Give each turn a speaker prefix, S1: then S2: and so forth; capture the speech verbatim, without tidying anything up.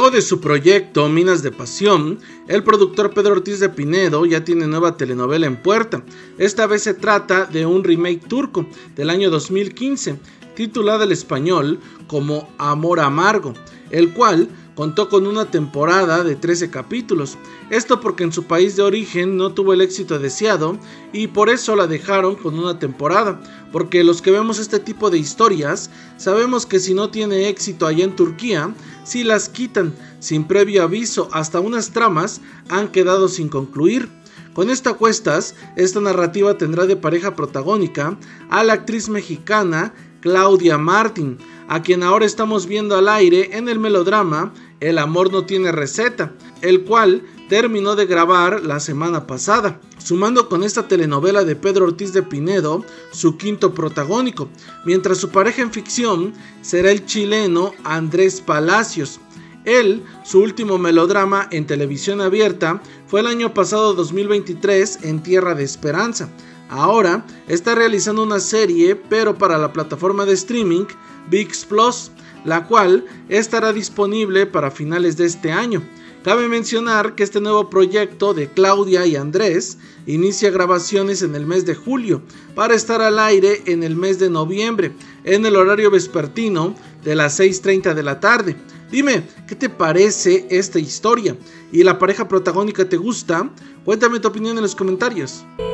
S1: Luego de su proyecto Minas de Pasión, el productor Pedro Ortiz de Pinedo ya tiene nueva telenovela en puerta. Esta vez se trata de un remake turco del año dos mil quince, titulada en español como Amor Amargo, el cual contó con una temporada de trece capítulos. Esto porque en su país de origen no tuvo el éxito deseado y por eso la dejaron con una temporada, porque los que vemos este tipo de historias sabemos que si no tiene éxito allá en Turquía, si las quitan sin previo aviso, hasta unas tramas han quedado sin concluir. Con esto a cuestas, esta narrativa tendrá de pareja protagónica a la actriz mexicana Claudia Martín, a quien ahora estamos viendo al aire en el melodrama El amor no tiene receta, el cual terminó de grabar la semana pasada, sumando con esta telenovela de Pedro Ortiz de Pinedo su quinto protagónico, mientras su pareja en ficción será el chileno Andrés Palacios. Él, su último melodrama en televisión abierta fue el año pasado dos mil veintitrés en Tierra de Esperanza. Ahora está realizando una serie, pero para la plataforma de streaming ViX Plus, la cual estará disponible para finales de este año. Cabe mencionar que este nuevo proyecto de Claudia y Andrés inicia grabaciones en el mes de julio para estar al aire en el mes de noviembre en el horario vespertino de las seis treinta de la tarde. Dime, ¿qué te parece esta historia? ¿Y la pareja protagónica te gusta? Cuéntame tu opinión en los comentarios.